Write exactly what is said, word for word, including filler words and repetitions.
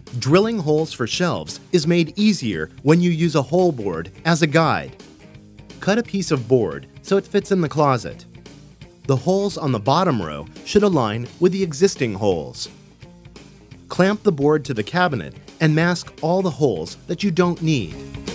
Drilling holes for shelves is made easier when you use a hole board as a guide. Cut a piece of board so it fits in the closet. The holes on the bottom row should align with the existing holes. Clamp the board to the cabinet and mask all the holes that you don't need.